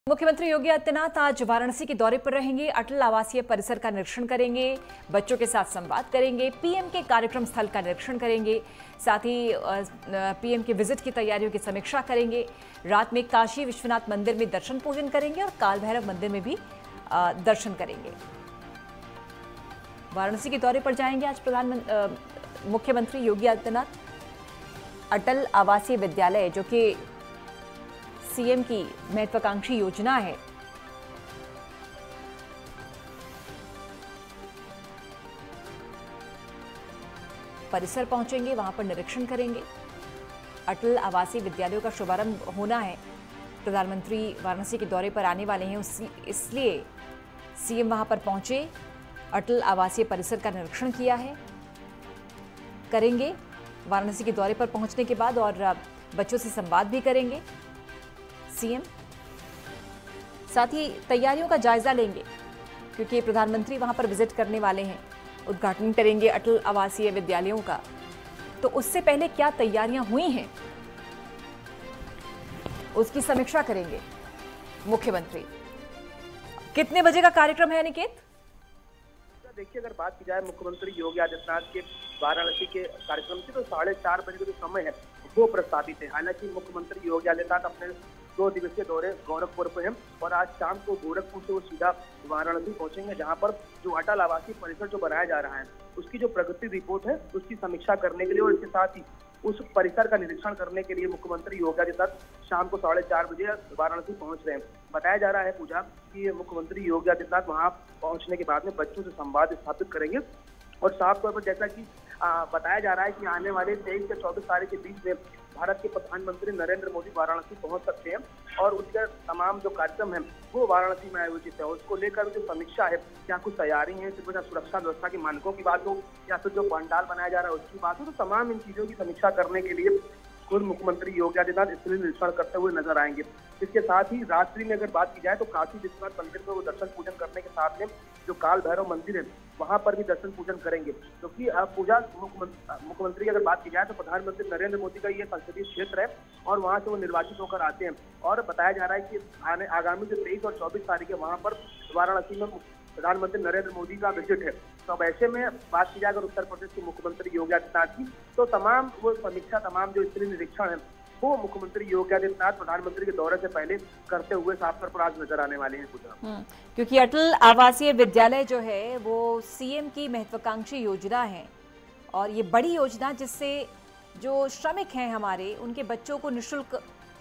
मुख्यमंत्री योगी आदित्यनाथ आज वाराणसी के दौरे पर रहेंगे। अटल आवासीय परिसर का निरीक्षण करेंगे, बच्चों के साथ संवाद करेंगे, पीएम के कार्यक्रम स्थल का निरीक्षण करेंगे, साथ ही पीएम के विजिट की तैयारियों की समीक्षा करेंगे। रात में काशी विश्वनाथ मंदिर में दर्शन पूजन करेंगे और काल भैरव मंदिर में भी दर्शन करेंगे। वाराणसी के दौरे पर जाएंगे आज मुख्यमंत्री योगी आदित्यनाथ। अटल आवासीय विद्यालय जो कि सीएम की महत्वाकांक्षी योजना है, परिसर पहुंचेंगे, वहां पर निरीक्षण करेंगे। अटल आवासीय विद्यालयों का शुभारंभ होना है। प्रधानमंत्री वाराणसी के दौरे पर आने वाले हैं, इसलिए सीएम वहां पर पहुंचे, अटल आवासीय परिसर का निरीक्षण किया है, करेंगे वाराणसी के दौरे पर पहुंचने के बाद, और बच्चों से संवाद भी करेंगे सीएम। साथ ही तैयारियों का जायजा लेंगे, क्योंकि प्रधानमंत्री वहां पर विजिट करने वाले हैं, उद्घाटन करेंगे अटल आवासीय विद्यालयों का। तो उससे पहले क्या तैयारियां हुई हैं, उसकी समीक्षा करेंगे मुख्यमंत्री। कितने बजे का कार्यक्रम है अनिकेत? देखिए, अगर बात की जाए मुख्यमंत्री योगी आदित्यनाथ के वाराणसी के कार्यक्रम की, तो 4:30 बजे का जो समय है वो प्रस्तावित है। हालांकि मुख्यमंत्री योगी आदित्यनाथ अपने 2 दिवसीय दौरे गोरखपुर पे हैं और आज शाम को गोरखपुर से वो सीधा वाराणसी पहुंचेंगे, जहां पर जो अटल आवासीय परिसर जो बनाया जा रहा है उसकी जो प्रगति रिपोर्ट है उसकी समीक्षा करने के लिए और इसके साथ ही उस परिसर का निरीक्षण करने के लिए मुख्यमंत्री योगी आदित्यनाथ शाम को 4:30 बजे वाराणसी पहुंच रहे हैं। बताया जा रहा है पूजा कि मुख्यमंत्री योगी आदित्यनाथ वहां पहुंचने के बाद में बच्चों से संवाद स्थापित करेंगे और साफ तौर पर जैसा कि बताया जा रहा है कि आने वाले 23 से 24 तारीख के बीच में भारत के प्रधानमंत्री नरेंद्र मोदी वाराणसी पहुंच सकते हैं और उसका तमाम जो कार्यक्रम है वो वाराणसी में आयोजित है। उसको लेकर जो समीक्षा है, क्या कुछ तैयारी है, सिर्फ सुरक्षा व्यवस्था के मानकों की बात हो या फिर जो पंडाल बनाया जा रहा है उसकी बात हो, तो तमाम इन चीजों की समीक्षा करने के लिए खुद मुख्यमंत्री योगी आदित्यनाथ इसलिए निरीक्षण करते हुए नजर आएंगे। इसके साथ ही रात्रि में अगर बात की जाए तो काशी विश्वनाथ मंदिर में वो दर्शन पूजन करने के साथ में जो काल भैरव मंदिर है वहां पर भी दर्शन पूजन करेंगे, क्योंकि पूजा मुख्यमंत्री की अगर बात की जाए तो प्रधानमंत्री नरेंद्र मोदी का ये संसदीय क्षेत्र है और वहां से वो निर्वाचित होकर आते हैं। और बताया जा रहा है कि आगामी जो 23 और 24 तारीख है वहां पर वाराणसी में प्रधानमंत्री नरेंद्र मोदी का विजिट है। तो अब ऐसे में बात की जाए अगर उत्तर प्रदेश के मुख्यमंत्री योगी आदित्यनाथ की, तो तमाम वो समीक्षा, तमाम जो स्थलीय निरीक्षण है वो मुख्यमंत्री योगी आदित्यनाथ प्रधानमंत्री के दौरे से पहले करते हुए साफ तौर पर आज नजर आने वाले हैं पूजा। क्योंकि अटल आवासीय विद्यालय जो है वो सीएम की महत्वाकांक्षी योजना है और ये बड़ी योजना जिससे जो श्रमिक हैं हमारे, उनके बच्चों को निःशुल्क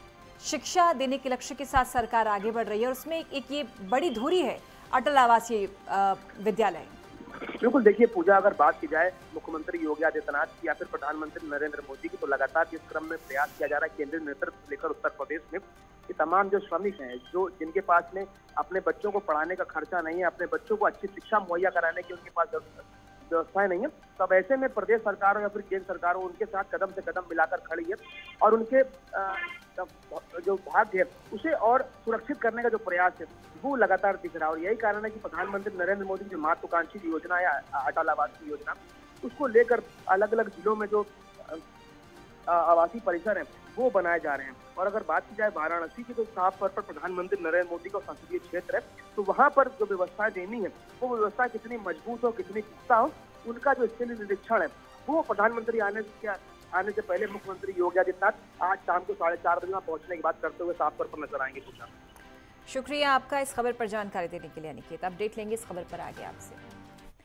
शिक्षा देने के लक्ष्य के साथ सरकार आगे बढ़ रही है और उसमें एक ये बड़ी धुरी है अटल आवासीय विद्यालय। बिल्कुल, देखिए पूजा, अगर बात की जाए मुख्यमंत्री योगी आदित्यनाथ की या फिर प्रधानमंत्री नरेंद्र मोदी की, तो लगातार इस क्रम में प्रयास किया जा रहा है केंद्रीय नेतृत्व लेकर उत्तर प्रदेश में कि तमाम जो श्रमिक हैं, जो जिनके पास में अपने बच्चों को पढ़ाने का खर्चा नहीं है, अपने बच्चों को अच्छी शिक्षा मुहैया कराने की उनके पास व्यवस्थाएं नहीं है, तब ऐसे में प्रदेश सरकार हो या फिर केंद्र सरकार हो उनके साथ कदम से कदम मिलाकर खड़ी है और उनके जो भाग्य है उसे और सुरक्षित करने का जो प्रयास है वो लगातार दिख रहा है। और यही कारण है कि प्रधानमंत्री नरेंद्र मोदी की जो महत्वाकांक्षी योजना है अटल आवासीय योजना, उसको लेकर अलग अलग जिलों में जो आवासीय परिसर है वो बनाए जा रहे हैं। और अगर बात की जाए वाराणसी की, तो साफ तौर पर प्रधानमंत्री नरेंद्र मोदी का संसदीय क्षेत्र है, तो वहां पर जो व्यवस्थाएं देनी है वो व्यवस्था कितनी मजबूत हो, कितनी पुख्ता हो, उनका जो स्थलीय निरीक्षण है वो प्रधानमंत्री आने से पहले मुख्यमंत्री योगी आदित्यनाथ आज शाम को 4:30 बजे पहुंचने की बात करते हुए साफ तौर पर नजर आएंगे। शुक्रिया आपका इस खबर पर जानकारी देने के लिए अनिकेत। अपडेट लेंगे इस खबर पर आगे आपसे।